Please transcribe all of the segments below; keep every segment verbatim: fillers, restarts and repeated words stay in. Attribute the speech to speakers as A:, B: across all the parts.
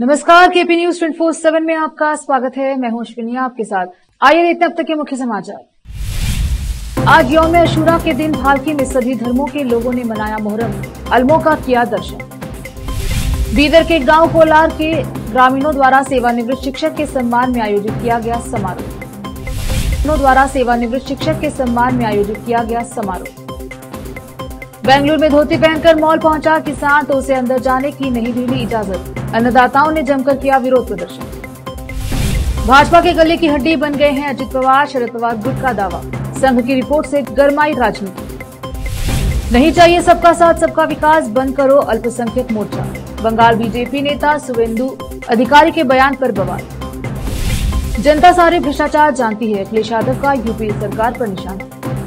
A: नमस्कार, KP news twenty four seven में आपका स्वागत है। मैं हूं अश्विनी आपके साथ। आइए देखते हैं अब तक के मुख्य समाचार। आज यौम अशूरा के दिन भालकी में सभी धर्मों के लोगों ने मनाया मुहर्रम, अल्मों का किया दर्शन। बीदर के गांव कोलार के ग्रामीणों द्वारा सेवानिवृत्त शिक्षक के सम्मान में आयोजित किया गया समारोह द्वारा सेवानिवृत्त शिक्षक के सम्मान में आयोजित किया गया समारोह। बेंगलुरु में धोती पहनकर मॉल पहुंचा किसान, तो उसे अंदर जाने की नहीं मिली इजाजत। अन्नदाताओं ने जमकर किया विरोध प्रदर्शन। भाजपा के गले की हड्डी बन गए हैं अजित पवार, शरद पवार गुट का दावा। संघ की रिपोर्ट से गरमाई राजनीति। नहीं चाहिए सबका साथ सबका विकास, बंद करो अल्पसंख्यक मोर्चा। बंगाल बीजेपी नेता शुवेंदु अधिकारी के बयान पर बवाल। जनता सारे भ्रष्टाचार जानती है, अखिलेश यादव का यूपी सरकार पर निशाना।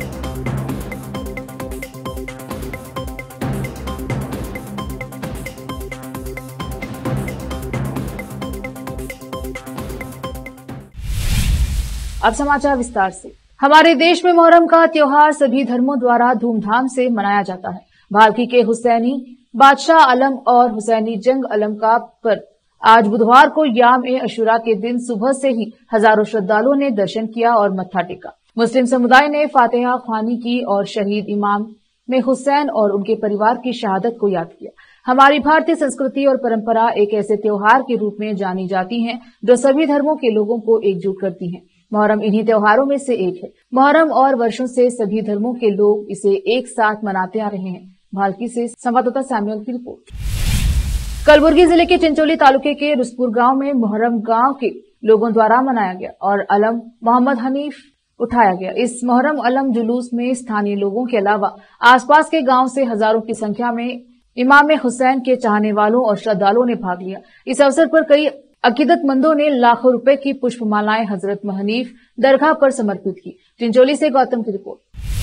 A: अब समाचार विस्तार से। हमारे देश में मुहर्रम का त्योहार सभी धर्मों द्वारा धूमधाम से मनाया जाता है। भालकी के हुसैनी बादशाह आलम और हुसैनी जंग आलम का पर्व आज बुधवार को याम ए अशूरा के दिन सुबह से ही हजारों श्रद्धालुओं ने दर्शन किया और मत्था टेका। मुस्लिम समुदाय ने फातिहा ख्वानी की और शहीद इमाम में हुसैन और उनके परिवार की शहादत को याद किया। हमारी भारतीय संस्कृति और परंपरा एक ऐसे त्योहार के रूप में जानी जाती है जो सभी धर्मों के लोगों को एकजुट करती है। मुहर्रम इन्हीं त्योहारों में से एक है। मुहर्रम और वर्षों से सभी धर्मों के लोग इसे एक साथ मनाते आ रहे हैं। भालकी से संवाददाता सैमुअल की रिपोर्ट। कलबुर्गी जिले के चिंचोली तालुके के रुसपुर गांव में मुहर्रम गांव के लोगों द्वारा मनाया गया और अलम मोहम्मद हनीफ उठाया गया। इस मुहर्रम अलम जुलूस में स्थानीय लोगों के अलावा आसपास के गांव से हजारों की संख्या में इमाम हुसैन के चाहने वालों और श्रद्धालुओं ने भाग लिया। इस अवसर पर कई अकीदतमंदों ने लाखों रुपए की पुष्पमालाएं हजरत हनीफ दरगाह पर समर्पित की। चिंचोली से गौतम की रिपोर्ट।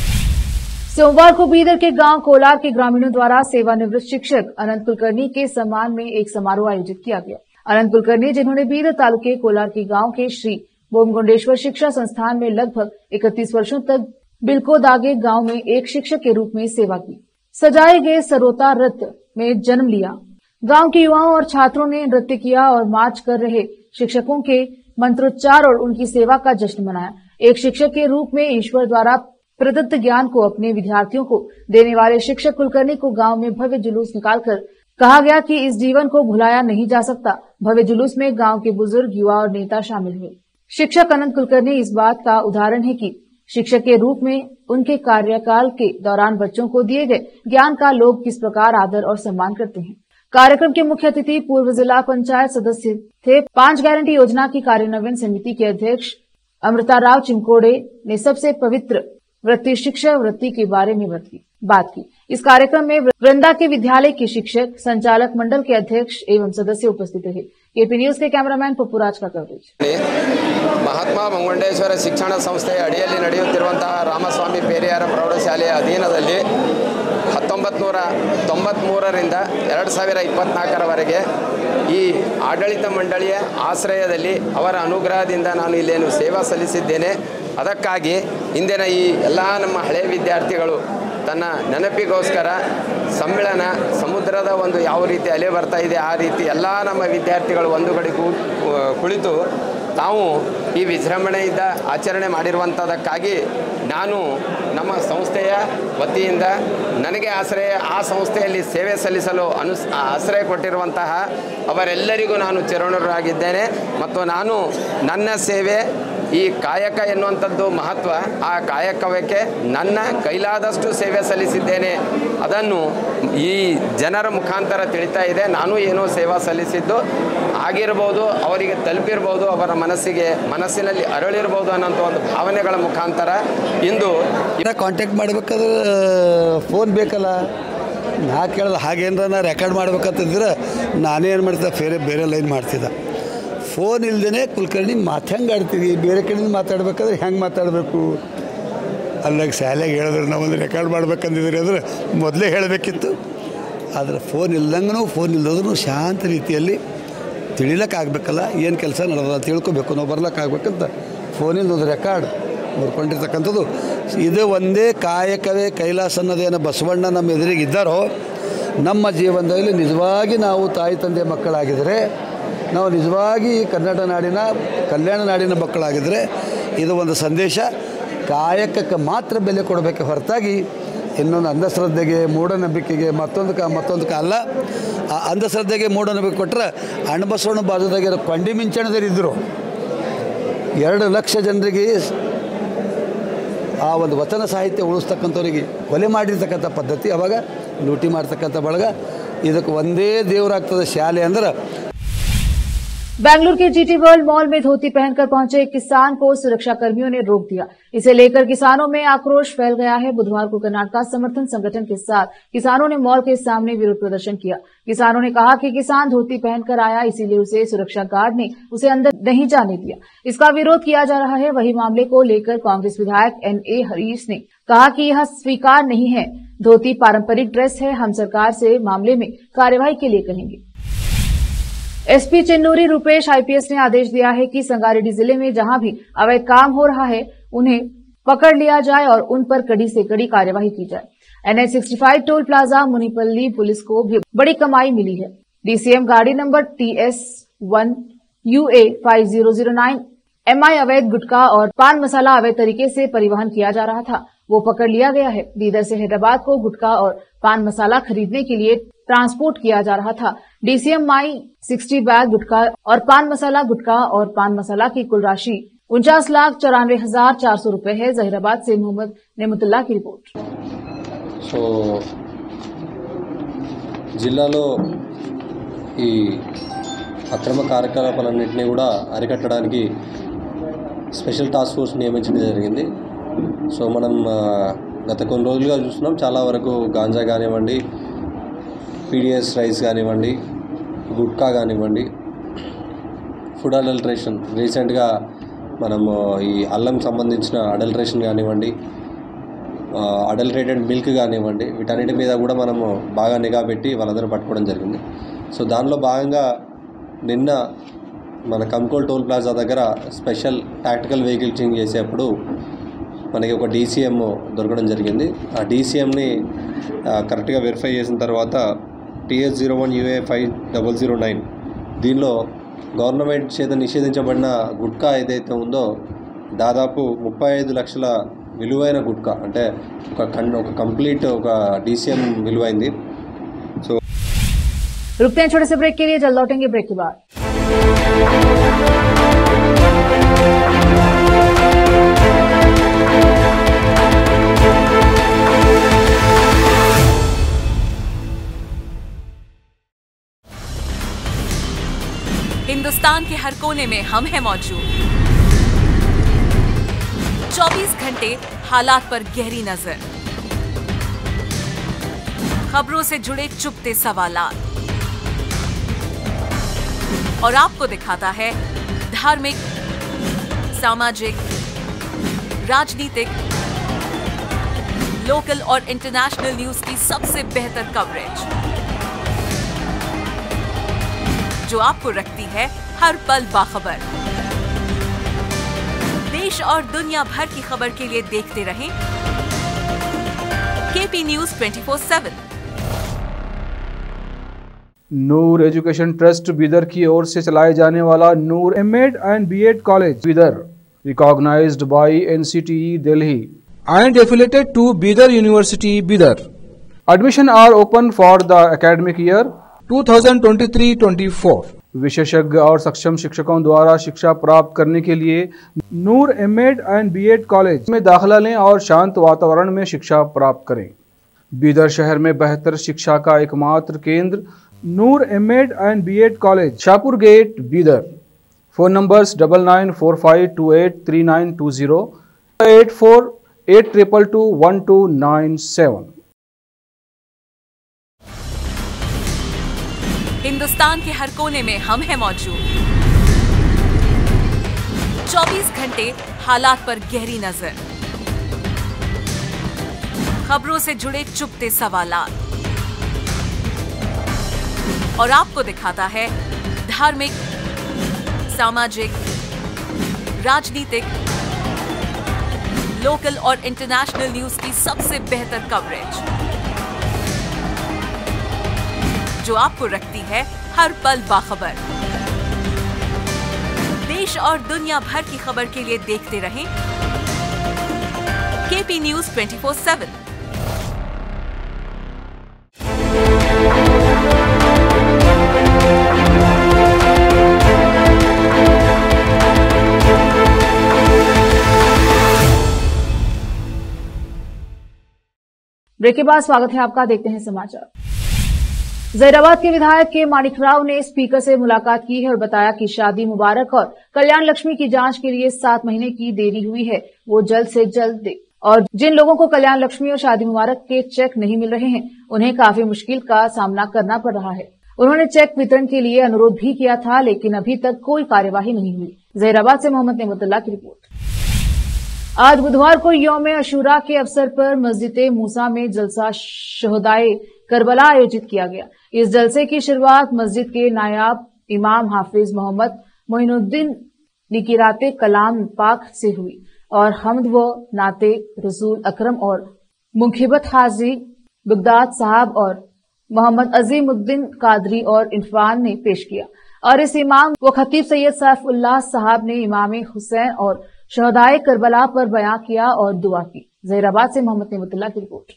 A: सोमवार को बीदर के गांव कोलार के ग्रामीणों द्वारा सेवानिवृत्त शिक्षक अनंत कुलकर्णी के सम्मान में एक समारोह आयोजित किया गया। अनंत कुलकर्णी, जिन्होंने बीदर तालुके कोलार के गांव के श्री बोमगुंडेश्वर शिक्षा संस्थान में लगभग इकतीस वर्षों तक बिलको दागे गांव में एक शिक्षक के रूप में सेवा की, सजाए गए सरोता रथ में जन्म लिया। गांव के युवाओं और छात्रों ने नृत्य किया और मार्च कर रहे शिक्षकों के मंत्रोच्चार और उनकी सेवा का जश्न मनाया। एक शिक्षक के रूप में ईश्वर द्वारा प्रदत्त ज्ञान को अपने विद्यार्थियों को देने वाले शिक्षक कुलकर्णी को गांव में भव्य जुलूस निकालकर कहा गया कि इस जीवन को भुलाया नहीं जा सकता। भव्य जुलूस में गांव के बुजुर्ग, युवा और नेता शामिल हुए। शिक्षक अनंत कुलकर्णी इस बात का उदाहरण है कि शिक्षक के रूप में उनके कार्यकाल के दौरान बच्चों को दिए गए ज्ञान का लोग किस प्रकार आदर और सम्मान करते हैं। कार्यक्रम के मुख्य अतिथि पूर्व जिला पंचायत सदस्य थे। पांच गारंटी योजना की कार्यान्वयन समिति के अध्यक्ष अमृता राव चिमकोड़े ने सबसे पवित्र वृत्ति शिक्षा वृत्ति के बारे में बात की। इस कार्यक्रम में वृंदा के विद्यालय के शिक्षक, संचालक मंडल के अध्यक्ष एवं सदस्य उपस्थित रहे। केपी न्यूज के कैमरामैन पप्पूराज का कवरेज।
B: महात्मा मंगुंडेश्वर शिक्षण संस्थे अडियल्लि ನಡೆಯುತ್ತಿರುವಂತಹ ರಾಮಸ್ವಾಮಿ ಪೇರಿಯಾರ ಪ್ರೌಢಶಾಲೆಯ ಅಧೀನದಲ್ಲಿ ಹತ್ತೊಂಬತ್ತು ನೂರ ತೊಂಬತ್ಮೂರರಿಂದ ಎರಡು ಸಾವಿರ ಇಪ್ಪತ್ನಾಲ್ಕರವರೆಗೆ ಈ ಆಡಳಿತ ಮಂಡಳಿಯ ಆಶ್ರಯದಲ್ಲಿ ಅವರ ಅನುಗ್ರಹದಿಂದ ನಾನು ಇಲ್ಲೇನು ಸೇವಾ ಸಲ್ಲಿಸಿದ್ದೇನೆ। ಅದಕ್ಕಾಗಿ ಇಂದಿನ ಈ ಎಲ್ಲ ನಮ್ಮ ಹಳೆಯ ವಿದ್ಯಾರ್ಥಿಗಳು ತನ್ನ ನೆನಪಿಗೋಸ್ಕರ ಸಮ್ಮೇಳನ ಸಮುದ್ರದ ಒಂದು ಯಾವ ರೀತಿ ಅಲೆ ಬರ್ತಾ ಇದೆ ಆ ರೀತಿ ಎಲ್ಲ ನಮ್ಮ ವಿದ್ಯಾರ್ಥಿಗಳು ಒಂದು ಕಡೆ ಕುಳಿತು ತಾವು ಈ ವಿಜೃಂಭಣೆಯಿಂದ ಆಚರಣೆ ಮಾಡಿರುವಂಥದ್ದಕ್ಕಾಗಿ ನಾನು ನಮ್ಮ ಸಂಸ್ಥೆಯ ವತಿಯಿಂದ ನನಗೆ ಆಶ್ರಯ ಆ ಸಂಸ್ಥೆಯಲ್ಲಿ ಸೇವೆ ಸಲ್ಲಿಸಲು ಅನು ಆಶ್ರಯ ಕೊಟ್ಟಿರುವಂತಹ ಅವರೆಲ್ಲರಿಗೂ ನಾನು ಚಿರಋಣಿಯಾಗಿದ್ದೇನೆ ಮತ್ತು ನಾನು ನನ್ನ ಸೇವೆ ಈ ಕಾಯಕ ಎನ್ನುವಂಥದ್ದು ಮಹತ್ವ, ಆ ಕಾಯಕವಕ್ಕೆ ನನ್ನ ಕೈಲಾದಷ್ಟು ಸೇವೆ ಸಲ್ಲಿಸಿದ್ದೇನೆ। ಅದನ್ನು ಈ ಜನರ ಮುಖಾಂತರ ತಿಳಿತಾ ಇದೆ। ನಾನು ಏನೋ ಸೇವಾ ಸಲ್ಲಿಸಿದ್ದು ಆಗಿರಬಹುದು, ಅವರಿಗೆ ತಲುಪಿರಬಹುದು, ಅವರ ಮನಸ್ಸಿಗೆ ಮನಸ್ಸಿನಲ್ಲಿ ಅರಳಿರಬಹುದು ಅನ್ನೋಂಥ ಒಂದು ಭಾವನೆಗಳ ಮುಖಾಂತರ ಇಂದು
C: ಕಾಂಟ್ಯಾಕ್ಟ್ ಮಾಡಬೇಕಾದ್ರೆ ಫೋನ್ ಬೇಕಲ್ಲ। ನಾ ಕೇಳಿದ ಹಾಗೇನಾರ ನಾ ರೆಕಾರ್ಡ್ ಮಾಡ್ಬೇಕಂತಂದ್ರೆ ನಾನೇ ಏನು ಮಾಡ್ತಿದ್ದೆ, ಬೇರೆ ಬೇರೆ ಲೈನ್ ಮಾಡ್ತಿದ್ದೆ। ಫೋನ್ ಇಲ್ಲದೇ ಕುಲಕರ್ಣಿ ಮಾತು ಹೆಂಗೆ ಆಡ್ತೀವಿ, ಬೇರೆ ಕಡೆಯಿಂದ ಮಾತಾಡ್ಬೇಕಾದ್ರೆ ಹೆಂಗೆ ಮಾತಾಡಬೇಕು ಅಲ್ಲಾಗ ಶಾಲೆಗೆ ಹೇಳಿದ್ರೆ ನಾವೊಂದು ರೆಕಾರ್ಡ್ ಮಾಡ್ಬೇಕಂದಿದ್ರಿ ಅಂದರೆ ಮೊದಲೇ ಹೇಳಬೇಕಿತ್ತು। ಆದರೆ ಫೋನ್ ಇಲ್ದಂಗೂ ಫೋನ್ ಇಲ್ಲದ್ರೂ ಶಾಂತ ರೀತಿಯಲ್ಲಿ ತಿಳಿಲಕ್ಕಾಗಬೇಕಲ್ಲ, ಏನು ಕೆಲಸ ನಡೆದ ತಿಳ್ಕೊಬೇಕು, ನಾವು ಬರ್ಲಿಕ್ಕಾಗಬೇಕಂತ ಫೋನಿಂದ ಒಂದು ರೆಕಾರ್ಡ್ ಬರ್ಕೊಂಡಿರ್ತಕ್ಕಂಥದ್ದು ಇದು ಒಂದೇ ಕಾಯಕವೇ ಕೈಲಾಸ ಅನ್ನೋದೇನೋ ಬಸವಣ್ಣ ನಮ್ಮ ಎದುರಿಗೆ ಇದ್ದಾರೋ ನಮ್ಮ ಜೀವನದಲ್ಲಿ ನಿಜವಾಗಿ ನಾವು ತಾಯಿ ತಂದೆ ಮಕ್ಕಳಾಗಿದ್ದರೆ ನಾವು ನಿಜವಾಗಿ ಕರ್ನಾಟಕ ನಾಡಿನ ಕಲ್ಯಾಣ ನಾಡಿನ ಮಕ್ಕಳಾಗಿದ್ದರೆ ಇದು ಒಂದು ಸಂದೇಶ, ಕಾಯಕಕ್ಕೆ ಮಾತ್ರ ಬೆಲೆ ಕೊಡಬೇಕೆ ಹೊರತಾಗಿ ಇನ್ನೊಂದು ಅಂಧಶ್ರದ್ಧೆಗೆ ಮೂಢನಂಬಿಕೆಗೆ ಮತ್ತೊಂದು ಕ ಮತ್ತೊಂದು ಅಲ್ಲ. ಆ ಅಂಧಶ್ರದ್ಧೆಗೆ ಮೂಢನಂಬಿಕೆ ಕೊಟ್ಟರೆ ಅಣ್ಣಬಸವಣ್ಣ ಬಾಜುದಾಗಿರೋ ಕೊಂಡಿ ಮಿಂಚಣದಲ್ಲಿದ್ದರು ಎರಡು ಲಕ್ಷ ಜನರಿಗೆ ಆ ಒಂದು ವಚನ ಸಾಹಿತ್ಯ ಉಳಿಸ್ತಕ್ಕಂಥವ್ರಿಗೆ ಕೊಲೆ ಮಾಡಿರ್ತಕ್ಕಂಥ ಪದ್ಧತಿ, ಅವಾಗ ಲೂಟಿ ಮಾಡ್ತಕ್ಕಂಥ ಬಳಗ. ಇದಕ್ಕೆ ಒಂದೇ ದೇವರಾಗ್ತದೆ ಶಾಲೆ ಅಂದ್ರೆ.
A: बेंगलुरु के जीटी वर्ल्ड मॉल में धोती पहनकर पहुंचे एक किसान को सुरक्षा कर्मियों ने रोक दिया। इसे लेकर किसानों में आक्रोश फैल गया है। बुधवार को कर्नाटक समर्थन संगठन के साथ किसानों ने मॉल के सामने विरोध प्रदर्शन किया। किसानों ने कहा कि किसान धोती पहनकर आया, इसीलिए उसे सुरक्षा गार्ड ने उसे अंदर नहीं जाने दिया। इसका विरोध किया जा रहा है। वही मामले को लेकर कांग्रेस विधायक एन ए हरीश ने कहा कि यह स्वीकार नहीं है। धोती पारंपरिक ड्रेस है। हम सरकार से मामले में कार्यवाही के लिए कहेंगे। एसपी चिन्नूरी रूपेश आईपीएस ने आदेश दिया है कि संगारेड्डी जिले में जहां भी अवैध काम हो रहा है उन्हें पकड़ लिया जाए और उन पर कड़ी से कड़ी कार्यवाही की जाए। NH sixty five toll plaza Munipalli police को भी बड़ी कमाई मिली है। डीसीएम गाड़ी number TS one UA five zero zero nine एमआई अवैध गुटखा और पान मसाला अवैध तरीके से परिवहन किया जा रहा था, वो पकड़ लिया गया है। बीदर से हैदराबाद को गुटखा और पान मसाला खरीदने के लिए ट्रांसपोर्ट किया जा रहा था। डीसीएम माई सिक्सटी बैग गुटखा और पान मसाला गुटखा और पान मसाला की कुल राशि उनचास लाख चौरानवे हजार चार सौ रूपये है। जहीराबाद से मोहम्मद नेमतुल्ला की रिपोर्ट।
D: సో జిల్లాలో ఈ అక్రమ కార్యకలాపాలన్నింటినీ కూడా అరికట్టడానికి స్పెషల్ టాస్క్ ఫోర్స్ నియమించడం జరిగింది. సో మనం గత కొన్ని రోజులుగా చూస్తున్నాం, చాలా వరకు గాంజా కానివ్వండి, పీడిఎస్ రైస్ కానివ్వండి, గుట్కా కానివ్వండి, ఫుడ్ అడల్ట్రేషన్, రీసెంట్గా మనము ఈ అల్లం సంబంధించిన అడల్ట్రేషన్ కానివ్వండి, అడల్ట్రేటెడ్ మిల్క్ కానివ్వండి, వీటన్నిటి మీద కూడా మనము బాగా నిఘా పెట్టి వాళ్ళందరూ పట్టుకోవడం జరిగింది. సో దానిలో భాగంగా నిన్న మన కంకోల్ టోల్ ప్లాజా దగ్గర స్పెషల్ టాక్టికల్ వెహికల్ చేంజ్ చేసేప్పుడు మనకి ఒక డీసీఎం దొరకడం జరిగింది. ఆ డీసీఎంని కరెక్ట్గా వెరిఫై చేసిన తర్వాత TS zero one UA five double zero nine దీనిలో గవర్నమెంట్ చేత నిషేధించబడిన గుట్కా ఏదైతే ఉందో దాదాపు ముప్పై ఐదు లక్షల విలువైన గుట్కా, అంటే ఒక కన్ ఒక కంప్లీట్ ఒక డీసీఎం విలువైంది. సో
A: रुकते हैं छोटे से ब्रेक के लिए, जल्द लौटेंगे ब्रेक के बाद।
E: हिंदुस्तान के हर कोने में हम हैं मौजूद। चौबीस घंटे हालात पर गहरी नजर, खबरों से जुड़े चुपते सवालात और आपको दिखाता है धार्मिक, सामाजिक, राजनीतिक, लोकल और इंटरनेशनल न्यूज की सबसे बेहतर कवरेज जो आपको रखती है हर पल बाखबर। देश और दुनिया भर की खबर के लिए देखते रहें KP news twenty four seven.
F: Noor education trust Bidar की ओर से चलाए जाने वाला Noor MEd and BEd college Bidar, recognised by NCTE Delhi
G: and affiliated to Bidar University, Bidar.
F: Admission are open for the academic year
G: twenty twenty-three twenty-four.
F: विशेषज्ञ और सक्षम शिक्षकों द्वारा शिक्षा प्राप्त करने के लिए Noor MEd and BEd college में दाखिला लें और शांत वातावरण में शिक्षा प्राप्त करें। बीदर शहर में बेहतर शिक्षा का एकमात्र केंद्र Noor MEd and BEd college, Shahpur gate, Bidar. Phone numbers double nine four five two eight three nine two zero eight four eight triple two one two nine seven.
E: Hindustan के हर कोने में हम हैं मौजूद। चौबीस घंटे हालात पर गहरी नजर, खबरों से जुड़े चुपते सवालात और आपको दिखाता है धार्मिक, सामाजिक, राजनीतिक, लोकल और इंटरनेशनल न्यूज की सबसे बेहतर कवरेज जो आपको रखती है हर पल बाखबर। देश और दुनिया भर की खबर के लिए देखते रहें KP news twenty four seven.
A: Break के बाद स्वागत है आपका। देखते हैं समाचार। जहीराबाद के विधायक के माणिकराव ने स्पीकर से मुलाकात की है और बताया कि शादी मुबारक और कल्याण लक्ष्मी की जांच के लिए सात महीने की देरी हुई है, वो जल्द से जल्द दे। और जिन लोगों को कल्याण लक्ष्मी और शादी मुबारक के चेक नहीं मिल रहे हैं, उन्हें काफी मुश्किल का सामना करना पड़ रहा है। उन्होंने चेक वितरण के लिए अनुरोध भी किया था, लेकिन अभी तक कोई कार्यवाही नहीं हुई। जहीराबाद से मोहम्मद नेमतुल्लाह की रिपोर्ट। आज बुधवार को यौम अशूरा के अवसर पर मस्जिद मूसा में जलसा शहदाए करबला आयोजित किया गया। इस जलसे की शुरुआत मस्जिद के नायाब इमाम हाफिज मोहम्मद मोइनुद्दीन निकिराते कलाम पाक से हुई और हमद व नाते रसूल अकरम और मुंखिबत हाजी बगदाद साहब और मोहम्मद अजीमुद्दीन कादरी और इरफान ने पेश किया। और इस इमाम व खतीब सैयद सैफुल्लाह साहब ने इमाम हुसैन और शहदाए करबला पर बयां किया और दुआ की। जहीराबाद से मोहम्मद नेमतुल्लाह की रिपोर्ट।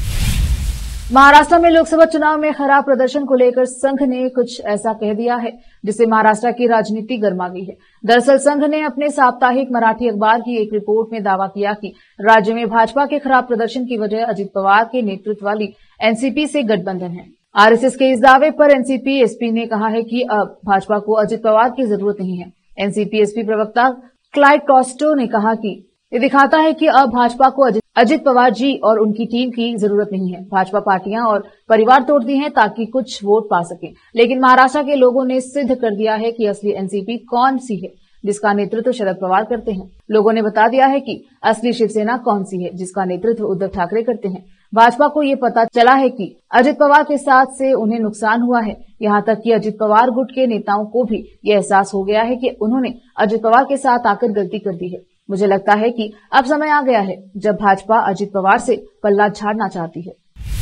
A: महाराष्ट्र में लोकसभा चुनाव में खराब प्रदर्शन को लेकर संघ ने कुछ ऐसा कह दिया है जिससे महाराष्ट्र की राजनीति गर्मा गई है। दरअसल संघ ने अपने साप्ताहिक मराठी अखबार की एक रिपोर्ट में दावा किया कि राज्य में भाजपा के खराब प्रदर्शन की वजह अजित पवार के नेतृत्व वाली एनसीपी से गठबंधन है। आरएसएस के इस दावे पर एनसीपी एसपी ने कहा है कि अब भाजपा को अजित पवार की जरूरत नहीं है। एनसीपी एसपी प्रवक्ता क्लाइड कॉस्टो ने कहा कि ये दिखाता है कि अब भाजपा को अजित, अजित पवार जी और उनकी टीम की जरूरत नहीं है। भाजपा पार्टियां और परिवार तोड़ती हैं ताकि कुछ वोट पा सके, लेकिन महाराष्ट्र के लोगों ने सिद्ध कर दिया है कि असली एनसीपी कौन सी है, जिसका नेतृत्व शरद पवार करते हैं। लोगों ने बता दिया है कि असली शिवसेना कौन सी है, जिसका नेतृत्व उद्धव ठाकरे करते हैं। भाजपा को ये पता चला है कि अजित पवार के साथ से उन्हें नुकसान हुआ है। यहां तक कि अजित पवार गुट के नेताओं को भी ये एहसास हो गया है कि उन्होंने अजित पवार के साथ आकर गलती कर दी है। मुझे लगता है कि अब समय आ गया है जब भाजपा अजित पवार से पल्ला झाड़ना चाहती है।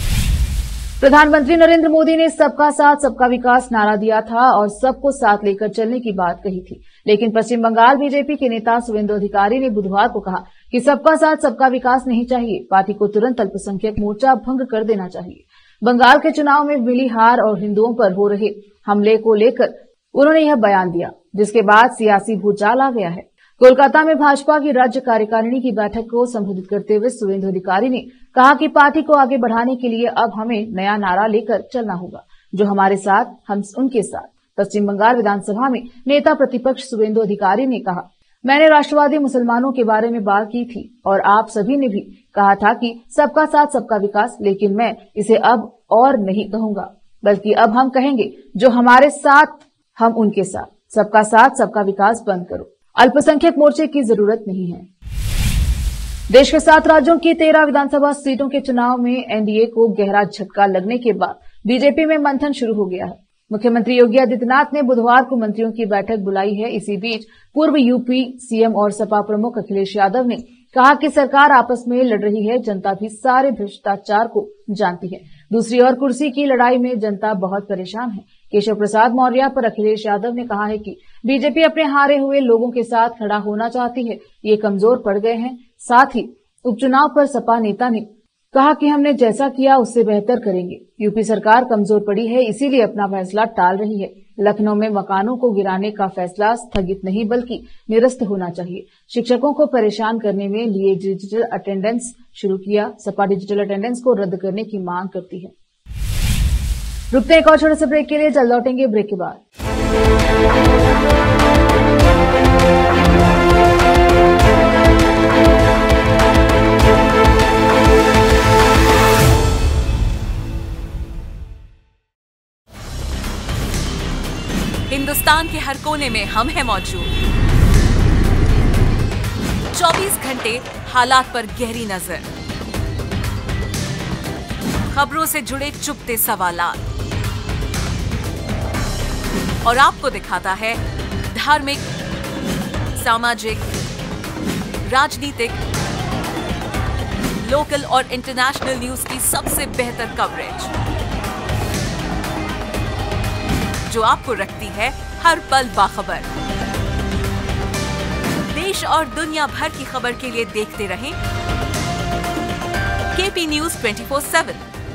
A: प्रधानमंत्री नरेंद्र मोदी ने सबका साथ सबका विकास नारा दिया था और सबको साथ लेकर चलने की बात कही थी, लेकिन पश्चिम बंगाल बीजेपी के नेता शुवेंदु अधिकारी ने बुधवार को कहा कि सबका साथ सबका विकास नहीं चाहिए, पार्टी को तुरंत अल्पसंख्यक मोर्चा भंग कर देना चाहिए। बंगाल के चुनाव में मिली हार और हिंदुओं पर हो रहे हमले को लेकर उन्होंने यह बयान दिया, जिसके बाद सियासी भूचाल आ गया है। कोलकाता में भाजपा की राज्य कार्यकारिणी की बैठक को संबोधित करते हुए शुवेंदु अधिकारी ने कहा कि पार्टी को आगे बढ़ाने के लिए अब हमें नया नारा लेकर चलना होगा, जो हमारे साथ हम उनके साथ। पश्चिम बंगाल विधानसभा में नेता प्रतिपक्ष शुवेंदु अधिकारी ने कहा, मैंने राष्ट्रवादी मुसलमानों के बारे में बात की थी और आप सभी ने भी कहा था कि सबका साथ सबका विकास, लेकिन मैं इसे अब और नहीं कहूंगा, बल्कि अब हम कहेंगे जो हमारे साथ हम उनके साथ। सबका साथ सबका विकास बंद करो, अल्पसंख्यक मोर्चे की जरूरत नहीं है। देश के सात राज्यों की तेरह विधानसभा सीटों के चुनाव में एनडीए को गहरा झटका लगने के बाद बीजेपी में मंथन शुरू हो गया है। मुख्यमंत्री योगी आदित्यनाथ ने बुधवार को मंत्रियों की बैठक बुलाई है। इसी बीच पूर्व यूपी सीएम और सपा प्रमुख अखिलेश यादव ने कहा कि सरकार आपस में लड़ रही है, जनता भी सारे भ्रष्टाचार को जानती है। दूसरी ओर कुर्सी की लड़ाई में जनता बहुत परेशान है। केशव प्रसाद मौर्य पर अखिलेश यादव ने कहा है कि बीजेपी अपने हारे हुए लोगों के साथ खड़ा होना चाहती है, ये कमजोर पड़ गए हैं। साथ ही उपचुनाव पर सपा नेता ने कहा कि हमने जैसा किया उससे बेहतर करेंगे। यूपी सरकार कमजोर पड़ी है, इसीलिए अपना फैसला टाल रही है। लखनऊ में मकानों को गिराने का फैसला स्थगित नहीं बल्कि निरस्त होना चाहिए। शिक्षकों को परेशान करने में लिए डिजिटल अटेंडेंस शुरू किया। सपा डिजिटल अटेंडेंस को रद्द करने की मांग करती है। रुकते हैं एक और छोटे से ब्रेक के लिए, जल्द लौटेंगे ब्रेक के बाद।
E: हिंदुस्तान के हर कोने में हम हैं मौजूद। चौबीस घंटे हालात पर गहरी नजर, खबरों से जुड़े चुपते सवालात और आपको दिखाता है धार्मिक, सामाजिक, राजनीतिक, लोकल और इंटरनेशनल न्यूज की सबसे बेहतर कवरेज, जो आपको रखती है हर पल बाखबर। देश और दुनिया भर की खबर के लिए देखते रहें KP news twenty four seven.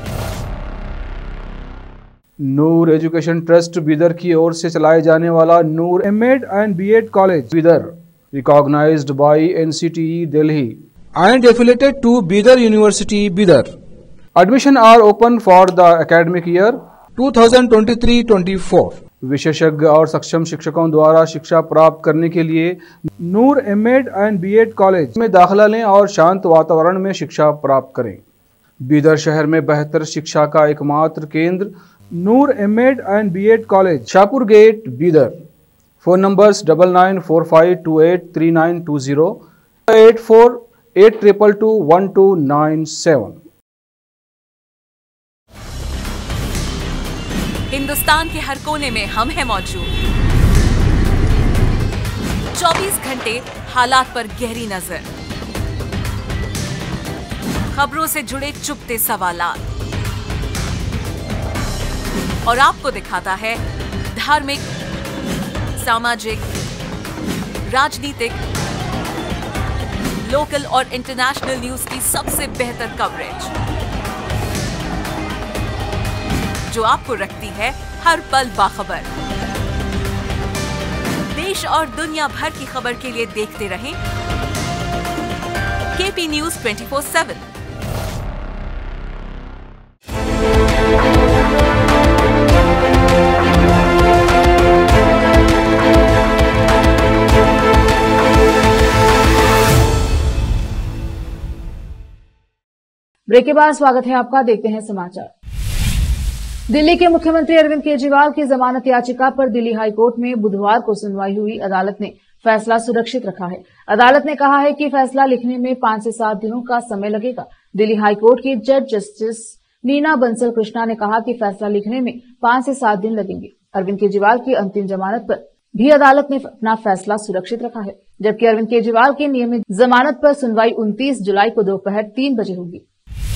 F: Noor education trust Bidar की ओर से चलाए जाने वाला Noor MEd and BEd college Bidar, recognised by NCTE Delhi
G: and affiliated to Bidar University Bidar.
F: Admission are open for the academic year
G: twenty twenty-three twenty-four.
F: विशेषज्ञ और सक्षम शिक्षकों द्वारा शिक्षा प्राप्त करने के लिए Noor MEd and BEd college में दाखिला लें और शांत वातावरण में शिक्षा प्राप्त करें। बीदर शहर में बेहतर शिक्षा का एकमात्र केंद्र Noor MEd and BEd college, Shahpur gate, Bidar. Phone numbers double nine four five two eight three nine two zero, eight four eight triple two one two nine seven.
E: Hindustan के हर कोने में हम हैं मौजूद। चौबीस घंटे हालात पर गहरी नजर, खबरों से जुड़े चुपते सवालात, और आपको दिखाता है धार्मिक, सामाजिक, राजनीतिक, लोकल और इंटरनेशनल न्यूज की सबसे बेहतर कवरेज, जो आपको रखती है हर पल बाखबर। देश और दुनिया भर की खबर के लिए देखते रहें KP news twenty four seven.
A: Break के बाद स्वागत है आपका। देखते हैं समाचार। दिल्ली के मुख्यमंत्री अरविंद केजरीवाल की जमानत याचिका पर दिल्ली हाईकोर्ट में बुधवार को सुनवाई हुई। अदालत ने फैसला सुरक्षित रखा है। अदालत ने कहा है कि फैसला लिखने में पांच से सात दिनों का समय लगेगा। दिल्ली हाईकोर्ट की जज जस्टिस नीना बंसल कृष्णा ने कहा कि फैसला लिखने में पांच से सात दिन लगेंगे। अरविंद केजरीवाल की अंतिम जमानत पर भी अदालत ने अपना फैसला सुरक्षित रखा है, जबकि अरविंद केजरीवाल की नियमित जमानत पर सुनवाई उनतीस जुलाई को दोपहर तीन बजे होगी।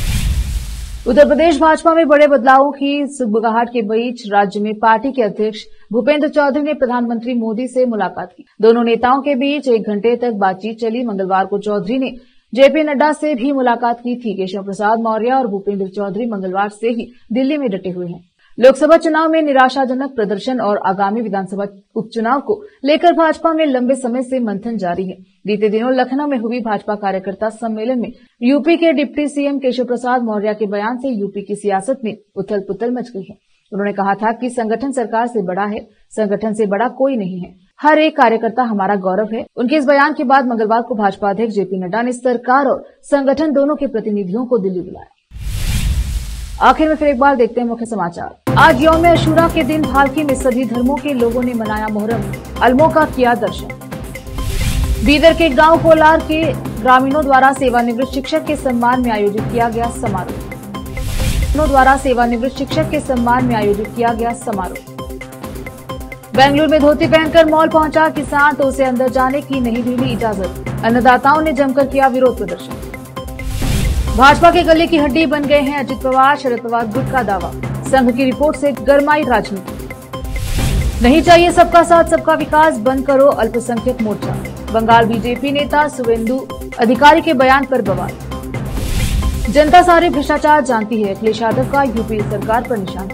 A: उत्तर प्रदेश भाजपा में बड़े बदलावों की सुगबुगाहट के बीच राज्य में पार्टी के अध्यक्ष भूपेंद्र चौधरी ने प्रधानमंत्री मोदी से मुलाकात की। दोनों नेताओं के बीच एक घंटे तक बातचीत चली। मंगलवार को चौधरी ने जेपी नड्डा से भी मुलाकात की थी। केशव प्रसाद मौर्य और भूपेंद्र चौधरी मंगलवार से ही दिल्ली में डटे हुए हैं। लोकसभा चुनाव में निराशाजनक प्रदर्शन और आगामी विधानसभा उपचुनाव को लेकर भाजपा में लंबे समय से मंथन जारी है। बीते दिनों लखनऊ में हुई भाजपा कार्यकर्ता सम्मेलन में यूपी के डिप्टी सीएम केशव प्रसाद मौर्य के बयान से यूपी की सियासत में उथल पुथल मच गई है। उन्होंने कहा था कि संगठन सरकार से बड़ा है, संगठन से बड़ा कोई नहीं है, हर एक कार्यकर्ता हमारा गौरव है। उनके इस बयान के बाद मंगलवार को भाजपा अध्यक्ष जेपी नड्डा ने सरकार और संगठन दोनों के प्रतिनिधियों को दिल्ली बुलाया। आखिर में फिर एक बार देखते हैं मुख्य समाचार। आज यौम अशूरा के दिन भालकी में सभी धर्मों के लोगों ने मनाया मुहर्रम, अलमों का किया दर्शन। बीदर के गांव कोलार के ग्रामीणों द्वारा सेवानिवृत्त शिक्षक के सम्मान में आयोजित किया गया समारोह द्वारा सेवानिवृत्त शिक्षक के सम्मान में आयोजित किया गया समारोह। बेंगलुरु में धोती पहनकर मॉल पहुंचा किसान तो उसे अंदर जाने की नहीं मिली इजाजत। अन्नदाताओं ने जमकर किया विरोध प्रदर्शन। भाजपा के गले की हड्डी बन गए हैं अजित पवार, शरद पवार गुट का दावा। संघ की रिपोर्ट से गरमाई राजनीति। नहीं चाहिए सबका साथ सबका विकास, बंद करो अल्पसंख्यक मोर्चा। बंगाल बीजेपी नेता शुवेंदु अधिकारी के बयान पर बवाल। जनता सारे भ्रष्टाचार जानती है, अखिलेश यादव का यूपी सरकार पर निशाना।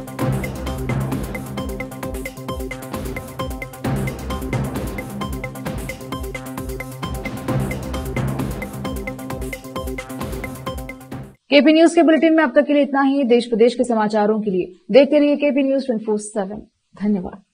A: केपी न्यूज के बुलेटिन में अब तक के लिए इतना ही। देश प्रदेश के समाचारों के लिए देखते रहिए KP news twenty four seven. धन्यवाद।